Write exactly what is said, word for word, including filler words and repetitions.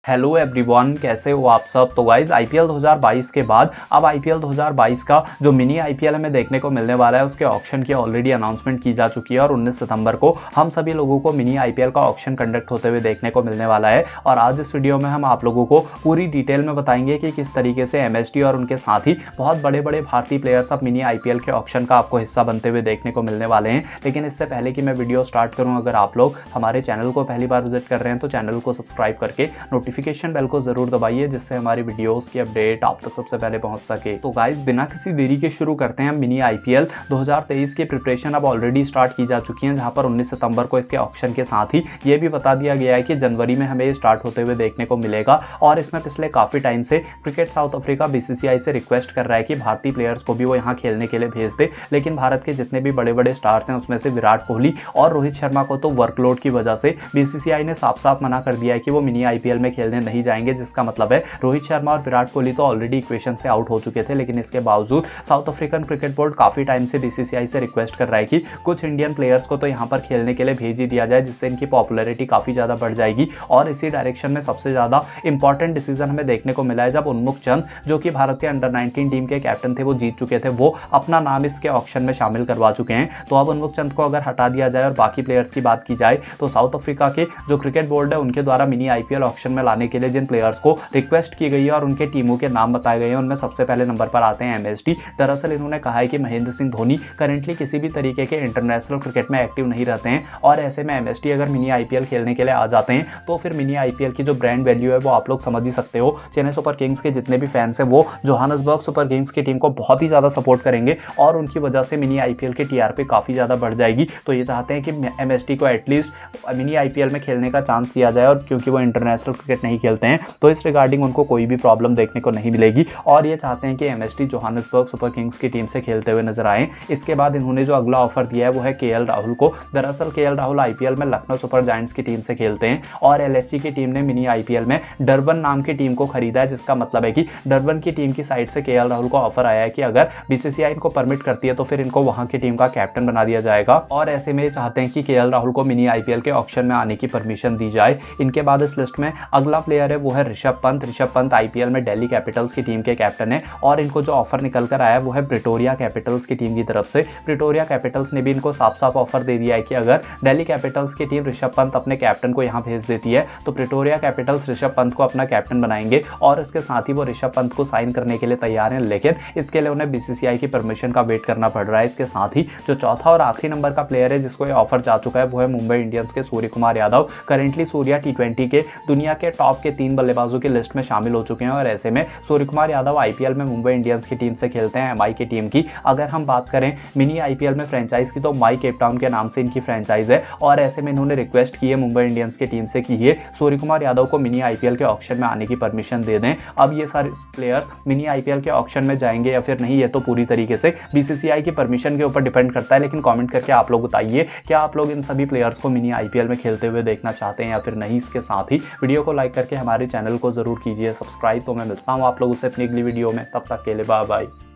Hello everyone, कैसे हो आप सब। तो गाइज आईपीएल दो हज़ार बाईस के बाद अब आईपीएल दो हज़ार बाईस का जो मिनी आईपीएल हमें देखने को मिलने वाला है उसके ऑक्शन की ऑलरेडी अनाउंसमेंट की जा चुकी है और उन्नीस सितंबर को हम सभी लोगों को मिनी आईपीएल का ऑक्शन कंडक्ट होते हुए देखने को मिलने वाला है। और आज इस वीडियो में हम आप लोगों को पूरी डिटेल में बताएंगे कि किस तरीके से एमएसडी और उनके साथ ही बहुत बड़े बड़े भारतीय प्लेयर्स अब मिनी आईपीएल के ऑक्शन का आपको हिस्सा बनते हुए देखने को मिलने वाले हैं। लेकिन इससे पहले कि मैं वीडियो स्टार्ट करूँ, अगर आप लोग हमारे चैनल को पहली बार विजिट कर रहे हैं तो चैनल को सब्सक्राइब करके नोटिफिकेशन बेल को जरूर दबाइए, जिससे हमारी वीडियोस की अपडेट आप तक सबसे पहले पहुंच सके। तो गाइस बिना किसी देरी के शुरू करते हैं। मिनी आईपीएल दो हज़ार तेईस की प्रिपरेशन अब ऑलरेडी स्टार्ट की जा चुकी है, जहां पर उन्नीस सितंबर को इसके ऑक्शन के साथ ही ये भी बता दिया गया है कि जनवरी में हमें स्टार्ट होते हुए देखने को मिलेगा। और इसमें पिछले काफी टाइम से क्रिकेट साउथ अफ्रीका बीसीसीआई से रिक्वेस्ट कर रहा है कि भारतीय प्लेयर्स को भी वो यहाँ खेलने के लिए भेज दे, लेकिन भारत के जितने भी बड़े बड़े स्टार्स हैं उसमें से विराट कोहली और रोहित शर्मा को तो वर्कलोड की वजह से बीसीसीआई ने साफ साफ मना कर दिया है कि वो मिनी आईपीएल में खेलने नहीं जाएंगे। जिसका मतलब है रोहित शर्मा और विराट कोहली तो ऑलरेडी इक्वेशन से आउट हो चुके थे, लेकिन इसके बावजूद साउथ अफ्रीकन क्रिकेट बोर्ड काफी टाइम से बीसीसीआई से रिक्वेस्ट कर रहा है कि कुछ इंडियन प्लेयर्स को तो यहाँ पर खेलने के लिए भेज ही दिया जाए, जिससे इनकी पॉपुलैरिटी काफी ज्यादा बढ़ जाएगी। और इसी डायरेक्शन में सबसे ज्यादा इंपॉर्टेंट डिसीजन हमें देखने को मिला है जब उन्मुख चंद, जो कि भारत के अंडर नाइनटीन टीम के कैप्टन थे, वो जीत चुके थे, वो अपना नाम इसके ऑक्शन में शामिल करवा चुके हैं। तो अब उन्मुख चंद को अगर हटा दिया जाए और बाकी प्लेयर्स की बात की जाए तो साउथ अफ्रीका के जो क्रिकेट बोर्ड है उनके द्वारा मिनी आईपीएल ऑक्शन में लाने के लिए जिन प्लेयर्स को रिक्वेस्ट की गई है और उनके टीमों के नाम बताए गए हैं उनमें सबसे पहले नंबर पर आते हैं एमएसडी। दरअसल इन्होंने कहा है कि महेंद्र सिंह धोनी करेंटली किसी भी तरीके के इंटरनेशनल क्रिकेट में एक्टिव नहीं रहते हैं, और ऐसे में एमएसडी अगर मिनी आईपीएल खेलने के लिए आ जाते हैं तो फिर मिनी आईपीएल की जो ब्रांड वैल्यू है वो आप लोग समझ ही सकते हो। चेन्नई सुपर किंग्स के जितने भी फैंस हैं वो जोहान्सबर्ग सुपर किंग्स की टीम को बहुत ही ज्यादा सपोर्ट करेंगे और उनकी वजह से मिनी आईपीएल की टीआरपी काफी ज्यादा बढ़ जाएगी। तो ये चाहते हैं कि एमएसडी को एटलीस्ट मिनी आईपीएल में खेलने का चांस दिया जाए, और क्योंकि वो इंटरनेशनल क्रिकेट नहीं खेलते हैं तो इस रिगार्डिंग उनको कोई भी प्रॉब्लम देखने को नहीं मिलेगी। और ये चाहते हैं कि एमएसडी जोहान्सबर्ग सुपर किंग्स की टीम से खेलते हुए नजर आए। इसके बाद इन्होंने जो अगला ऑफर दिया है वो है केएल राहुल को। दरअसल केएल राहुल आईपीएल में लखनऊ सुपर जायंट्स की टीम से खेलते हैं और एलएसजी की टीम ने मिनी आईपीएल में डरबन नाम की टीम को खरीदा है, जिसका मतलब है कि डरबन की टीम की साइड से केएल राहुल को ऑफर आया है कि अगर बीसीसीआई इनको परमिट करती है तो फिर इनको वहां की टीम का कैप्टन बना दिया जाएगा। और ऐसे में चाहते हैं कि केएल राहुल को मिनी आईपीएल के ऑक्शन में आने की परमिशन दी जाए। इनके बाद इस लिस्ट में अगला प्लेयर है वो है ऋषभ पंत। ऋषभ पंत आईपीएल में दिल्ली कैपिटल्स की टीम के कैप्टन है और इनको जो ऑफर निकल कर आया वो है प्रिटोरिया कैपिटल्स की टीम की तरफ से। प्रिटोरिया कैपिटल्स ने भी इनको साफ साफ ऑफर दे दिया है कि अगर दिल्ली कैपिटल्स की टीम ऋषभ पंत अपने कैप्टन को यहां भेज देती है तो प्रिटोरिया कैपिटल्स ऋषभ पंत को अपना कैप्टन बनाएंगे और इसके साथ ही वो ऋषभ पंत को साइन करने के लिए तैयार हैं, लेकिन इसके लिए उन्हें बीसीसीआई की परमिशन का वेट करना पड़ रहा है। इसके साथ ही जो चौथा और आखिरी नंबर का प्लेयर है जिसको ये ऑफर जा चुका है वो है मुंबई इंडियंस के Surya Kumar Yadav. Currently Surya T twenty के दुनिया के टॉप के तीन बल्लेबाजों की लिस्ट में शामिल हो चुके हैं और ऐसे में सूर्य कुमार यादव आईपीएल में मुंबई इंडियंस की टीम से खेलते हैं, एमआई की टीम की। अगर हम बात करें मिनी आईपीएल में फ्रेंचाइज की तो माई केप टाउन के नाम से इनकी फ्रेंचाइज है और ऐसे में इन्होंने रिक्वेस्ट की है मुंबई इंडियंस की टीम से कि ये सूर्य कुमार यादव को मिनी आईपीएल के ऑक्शन में आने की परमिशन दे दें। अब ये सारे प्लेयर्स मिनी आईपीएल के ऑक्शन में जाएंगे या फिर नहीं, ये तो पूरी तरीके से बीसीसीआई की परमिशन के ऊपर डिपेंड करता है। लेकिन कॉमेंट करके आप लोग बताइए क्या आप लोग इन सभी प्लेयर्स को मिनी आईपीएल में खेलते हुए देखना चाहते हैं या फिर नहीं। इसके साथ ही वीडियो को लाइक करके हमारे चैनल को जरूर कीजिए सब्सक्राइब। तो मैं मिलता हूँ आप लोगों से अपनी अगली वीडियो में, तब तक के लिए बाय बाय।